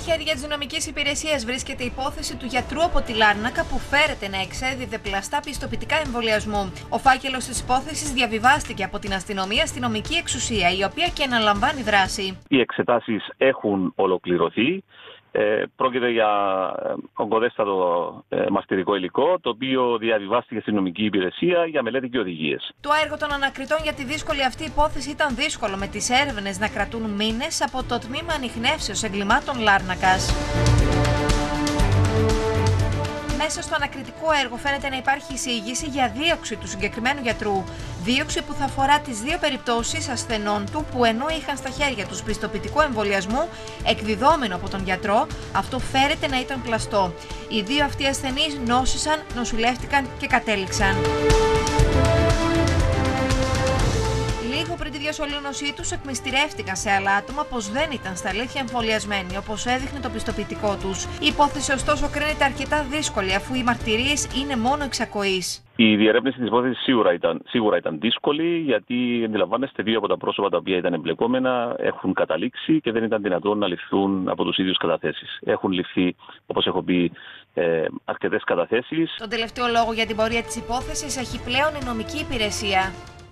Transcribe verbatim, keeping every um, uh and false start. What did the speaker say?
χέρια της νομικής υπηρεσίας βρίσκεται η υπόθεση του γιατρού από τη Λάρνακα που φέρεται να εξέδιδε πλαστά πιστοποιητικά εμβολιασμού. Ο φάκελος της υπόθεσης διαβιβάστηκε από την αστυνομία στη νομική εξουσία, η οποία και αναλαμβάνει δράση. Οι εξετάσεις έχουν ολοκληρωθεί. Ε, πρόκειται για ογκοδέστατο ε, μαστιρικό υλικό, το οποίο διαβιβάστηκε στην νομική υπηρεσία για μελέτη και οδηγίες. Το έργο των ανακριτών για τη δύσκολη αυτή υπόθεση ήταν δύσκολο, με τις έρευνες να κρατούν μήνες από το Τμήμα Ανιχνεύσεως Εγκλημάτων Λάρνακας. Μέσα στο ανακριτικό έργο φαίνεται να υπάρχει εισήγηση για δίωξη του συγκεκριμένου γιατρού. Δίωξη που θα αφορά τις δύο περιπτώσεις ασθενών του που ενώ είχαν στα χέρια τους πιστοποιητικό εμβολιασμού εκδιδόμενο από τον γιατρό, αυτό φέρεται να ήταν πλαστό. Οι δύο αυτοί ασθενείς νόσησαν, νοσηλεύτηκαν και κατέληξαν. Λίγο πριν τη διασωλήνωσή τους, εκμυστηρεύτηκαν σε άλλα άτομα πως δεν ήταν στα αλήθεια εμβολιασμένοι, όπως έδειχνε το πιστοποιητικό τους. Η υπόθεση, ωστόσο, κρίνεται αρκετά δύσκολη, αφού οι μαρτυρίες είναι μόνο εξακοής. Η διερεύνηση της υπόθεσης σίγουρα ήταν, σίγουρα ήταν δύσκολη, γιατί αντιλαμβάνεστε, δύο από τα πρόσωπα τα οποία ήταν εμπλεκόμενα έχουν καταλήξει και δεν ήταν δυνατόν να ληφθούν από τους ίδιους καταθέσεις. Έχουν ληφθεί, όπως έχω πει, ε, αρκετές καταθέσεις. Τον τελευταίο λόγο για την πορεία της υπόθεσης έχει πλέον η νομική υπηρεσία.